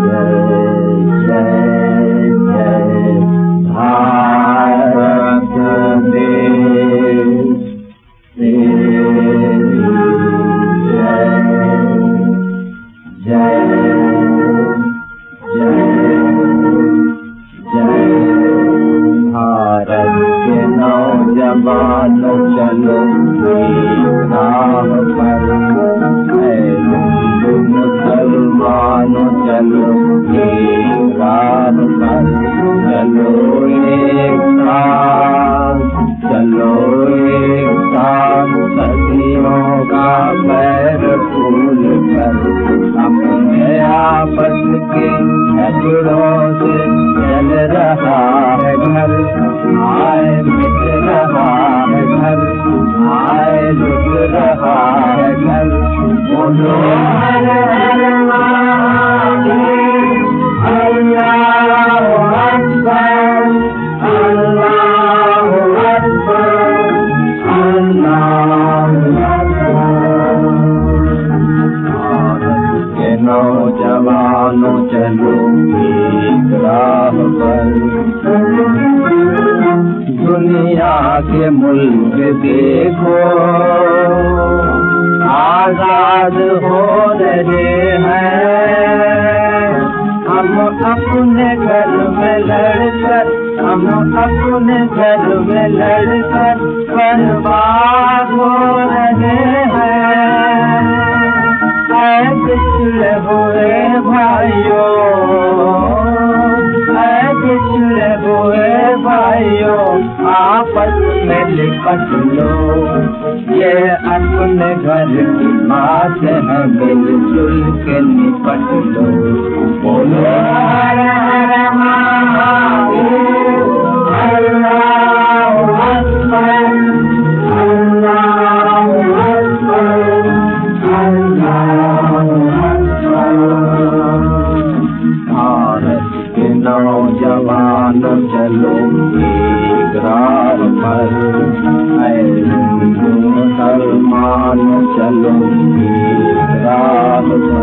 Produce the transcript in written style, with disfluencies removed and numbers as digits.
नौजवानों चलो एक राह पर, हिंदू मुसलमानों चलो एक राह पर, चलो एक साथ, चलो एक साथ, सदियों का पैर फूल पर, अपने आपस के झगड़ों से चल रहा है घर, आए मिट रहा है घर, आए लुट रहा है घर। बोलो हर हर महादेव, अल्लाहु अकबर, अल्लाहु अकबर, अल्लाहु अकबर। भारत के नौजवानों चलो एक राह पर, दुनिया के मुल्क देखो आजाद हो रहे हैं, हम अपने घर में लड़कर, हम अपने घर में लड़कर बर्बाद हो रहे हैं। ऐ पिछले हुए भाइयों, ऐ पिछले हुए भाइयों, आपस में लिपट लो, ये अपने घर की बात है, मिलजुल के निपट लो। बोलो हर हर महादेव, अल्लाहु अकबर, अल्लाहु अकबर, अल्लाहु अकबर। भारत के नौजवानों चलो एक राह पर, हिंदू मुसलमानों चलो एक राह पर।